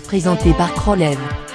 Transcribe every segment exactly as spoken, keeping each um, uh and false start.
présenté par Krolev.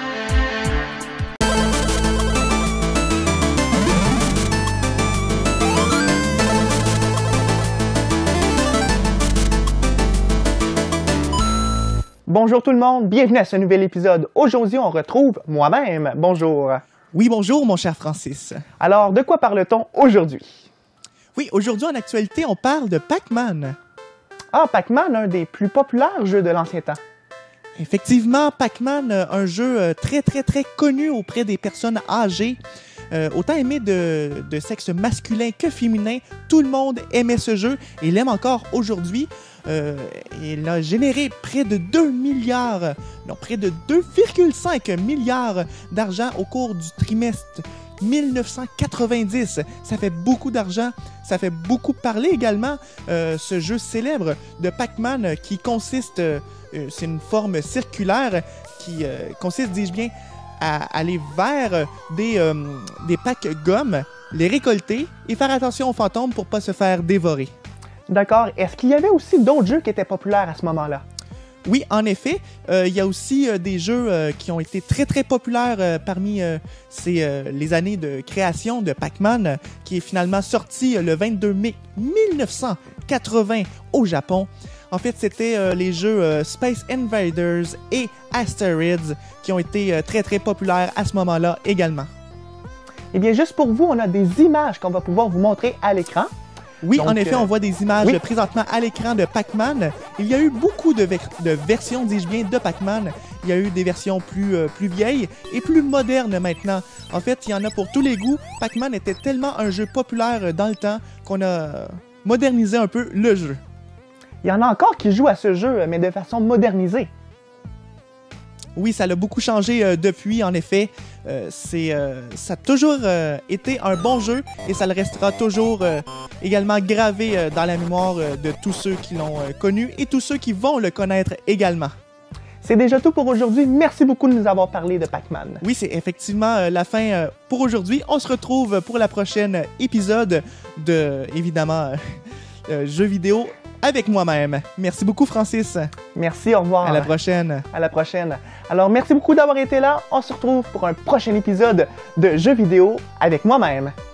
Bonjour tout le monde, bienvenue à ce nouvel épisode. Aujourd'hui, on retrouve moi-même. Bonjour. Oui, bonjour, mon cher Francis. Alors, de quoi parle-t-on aujourd'hui? Oui, aujourd'hui, en actualité, on parle de Pac-Man. Ah, Pac-Man, un des plus populaires jeux de l'ancien temps. Effectivement, Pac-Man, un jeu très, très, très connu auprès des personnes âgées. Euh, autant aimé de, de sexe masculin que féminin, tout le monde aimait ce jeu et l'aime encore aujourd'hui. Euh, il a généré près de deux milliards, non, près de deux virgule cinq milliards d'argent au cours du trimestre mille neuf cent quatre-vingt-dix. Ça fait beaucoup d'argent, ça fait beaucoup parler également. Euh, ce jeu célèbre de Pac-Man qui consiste, euh, c'est une forme circulaire qui euh, consiste, dis-je bien, à aller vers des, euh, des packs gommes, les récolter et faire attention aux fantômes pour ne pas se faire dévorer. D'accord. Est-ce qu'il y avait aussi d'autres jeux qui étaient populaires à ce moment-là? Oui, en effet. Euh, il y a aussi euh, des jeux euh, qui ont été très, très populaires euh, parmi euh, ces, euh, les années de création de Pac-Man, euh, qui est finalement sorti euh, le vingt-deux mai mille neuf cent quatre-vingts au Japon. En fait, c'était euh, les jeux euh, Space Invaders et Asteroids qui ont été euh, très, très populaires à ce moment-là également. Eh bien, juste pour vous, on a des images qu'on va pouvoir vous montrer à l'écran. Oui, Donc, en effet, euh... on voit des images oui. présentement à l'écran de Pac-Man. Il y a eu beaucoup de, ver de versions, dis-je bien, de Pac-Man. Il y a eu des versions plus, euh, plus vieilles et plus modernes maintenant. En fait, il y en a pour tous les goûts. Pac-Man était tellement un jeu populaire dans le temps qu'on a modernisé un peu le jeu. Il y en a encore qui jouent à ce jeu, mais de façon modernisée. Oui, ça l'a beaucoup changé euh, depuis, en effet. Euh, c'est, euh, ça a toujours euh, été un bon jeu et ça le restera toujours euh, également gravé euh, dans la mémoire euh, de tous ceux qui l'ont euh, connu et tous ceux qui vont le connaître également. C'est déjà tout pour aujourd'hui. Merci beaucoup de nous avoir parlé de Pac-Man. Oui, c'est effectivement euh, la fin euh, pour aujourd'hui. On se retrouve pour la prochaine épisode de, évidemment, euh, euh, jeux vidéo avec moi-même. Merci beaucoup, Francis. Merci, au revoir. À la prochaine. À la prochaine. Alors, merci beaucoup d'avoir été là. On se retrouve pour un prochain épisode de Jeux vidéo avec moi-même.